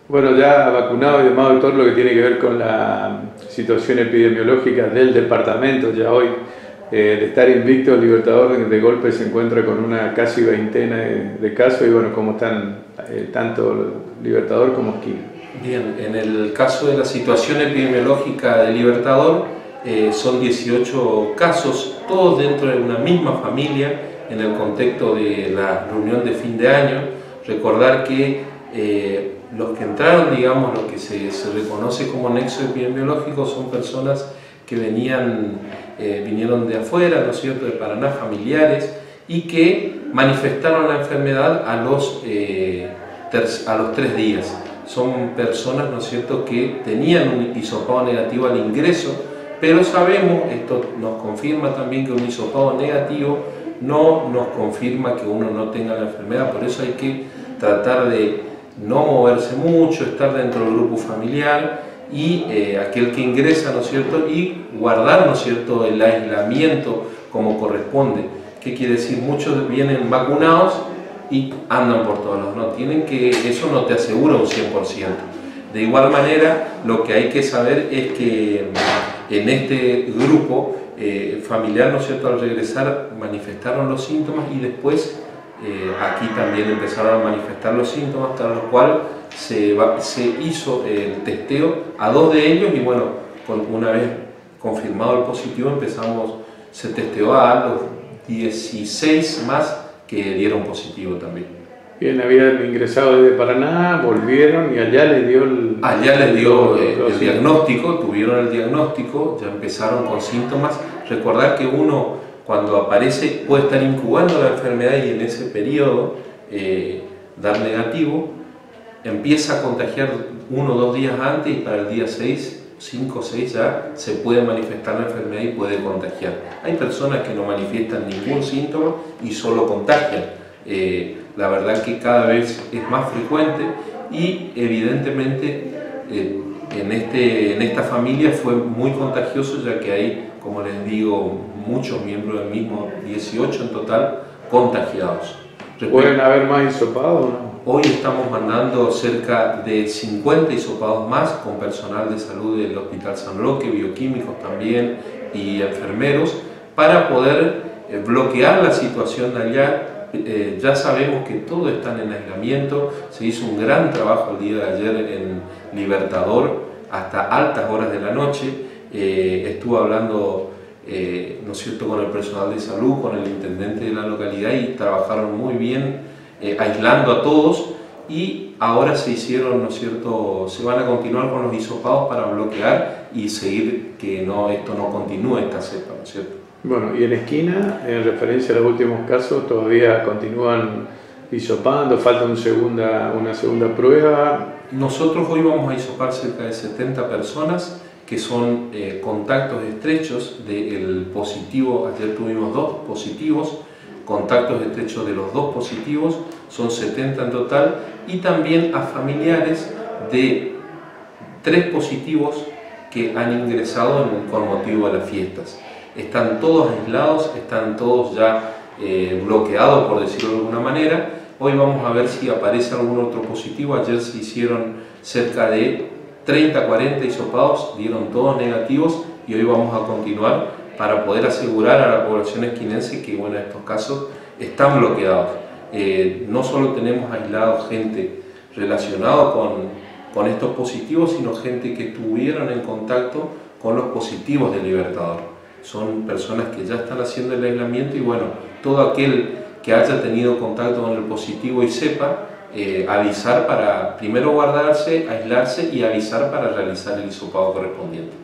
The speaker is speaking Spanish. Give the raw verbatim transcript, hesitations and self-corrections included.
Bueno, ya vacunado y demás, todo lo que tiene que ver con la situación epidemiológica del departamento, ya hoy, eh, de estar invicto, el Libertador de golpe se encuentra con una casi veintena de, de casos y bueno, cómo están eh, tanto Libertador como Esquina. Bien, en el caso de la situación epidemiológica de Libertador, eh, son dieciocho casos, todos dentro de una misma familia, en el contexto de la reunión de fin de año. Recordar que eh, los que entraron, digamos, lo que se, se reconoce como nexo epidemiológico son personas que venían, eh, vinieron de afuera, ¿no es cierto?, de Paraná, familiares, y que manifestaron la enfermedad a los, eh, a los tres días. Son personas, ¿no es cierto?, que tenían un hisopado negativo al ingreso, pero sabemos, esto nos confirma también que un hisopado negativo no nos confirma que uno no tenga la enfermedad, por eso hay que tratar de no moverse mucho, estar dentro del grupo familiar y eh, aquel que ingresa, ¿no es cierto?, y guardar, ¿no es cierto?, el aislamiento como corresponde. ¿Qué quiere decir? Muchos vienen vacunados y andan por todos lados, ¿no? Tienen que, eso no te asegura un cien por ciento. De igual manera, lo que hay que saber es que en este grupo eh, familiar, ¿no es cierto?, al regresar manifestaron los síntomas y después eh, aquí también empezaron a manifestar los síntomas, para lo cual se, va, se hizo el testeo a dos de ellos y bueno, con, una vez confirmado el positivo empezamos, se testeó a los dieciséis más que dieron positivo también. Bien, habían ingresado desde Paraná, volvieron y allá les dio el... Allá les dio eh, el diagnóstico, tuvieron el diagnóstico, ya empezaron con síntomas. Recordar que uno cuando aparece puede estar incubando la enfermedad y en ese periodo eh, dar negativo, empieza a contagiar uno o dos días antes y para el día seis, cinco o seis ya se puede manifestar la enfermedad y puede contagiar. Hay personas que no manifiestan ningún síntoma y solo contagian. Eh, la verdad que cada vez es más frecuente y evidentemente eh, en, este, en esta familia fue muy contagioso, ya que hay, como les digo, muchos miembros del mismo, dieciocho en total, contagiados. ¿Pueden haber más hisopados o no? Hoy estamos mandando cerca de cincuenta hisopados más con personal de salud del Hospital San Roque, bioquímicos también y enfermeros, para poder eh, bloquear la situación de allá. Eh, ya sabemos que todos están en aislamiento, se hizo un gran trabajo el día de ayer en Libertador hasta altas horas de la noche, eh, estuve hablando eh, ¿no es cierto?, con el personal de salud, con el intendente de la localidad y trabajaron muy bien eh, aislando a todos y ahora se hicieron, ¿no es cierto?, se van a continuar con los hisopados para bloquear y seguir que no, esto no continúe esta cepa, ¿no es cierto? Bueno, y en Esquina, en referencia a los últimos casos, todavía continúan hisopando, falta un segunda, una segunda prueba. Nosotros hoy vamos a hisopar cerca de setenta personas que son eh, contactos estrechos del positivo. Ayer tuvimos dos positivos, contactos estrechos de los dos positivos, son setenta en total, y también a familiares de tres positivos que han ingresado en, con motivo de las fiestas. Están todos aislados, están todos ya eh, bloqueados, por decirlo de alguna manera. Hoy vamos a ver si aparece algún otro positivo. Ayer se hicieron cerca de treinta, cuarenta hisopados, dieron todos negativos y hoy vamos a continuar para poder asegurar a la población esquinense que, bueno, estos casos están bloqueados. Eh, no solo tenemos aislados gente relacionada con, con estos positivos, sino gente que estuvieron en contacto con los positivos de Libertador. Son personas que ya están haciendo el aislamiento y bueno, todo aquel que haya tenido contacto con el positivo y sepa, eh, avisar para primero guardarse, aislarse y avisar para realizar el hisopado correspondiente.